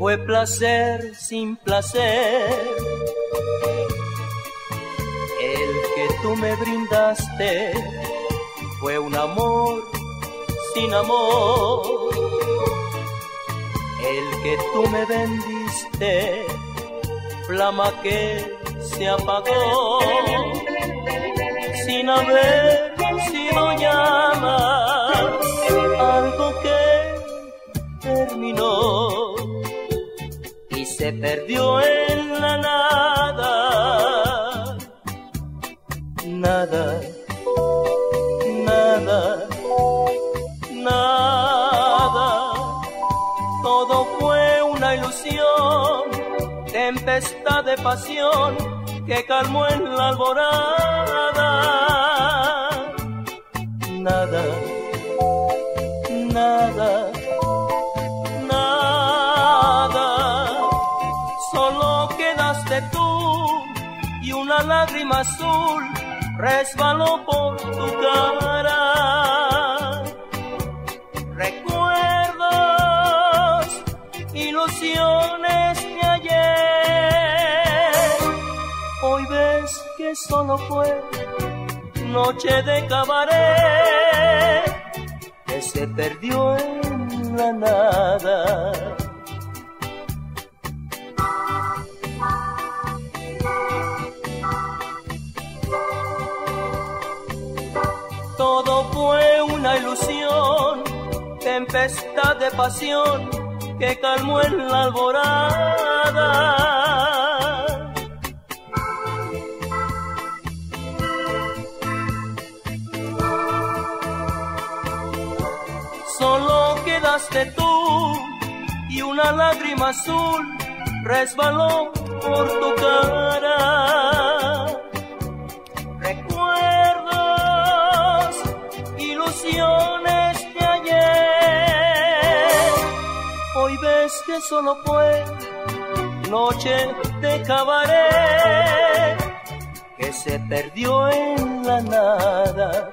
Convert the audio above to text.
fue placer sin placer. El que tú me brindaste fue un amor sin amor. El que tú me vendiste, flama que se apagó, sin haber sido llama, algo que terminó y se perdió en la nada. Nada, nada, nada, todo fue una ilusión, tempestad de pasión que calmó en la alborada. Nada, nada, nada, solo quedaste tú y una lágrima azul resbaló por tu cara. Recuerdos, ilusiones de ayer, hoy ves que solo fue noche de cabaret que se perdió en la nada. Todo fue una ilusión, tempestad de pasión que calmó en la alborada. Solo quedaste tú y una lágrima azul resbaló por tu cara. Recuerdos, ilusiones de ayer, hoy ves que solo fue noche de cabaret que se perdió en la nada.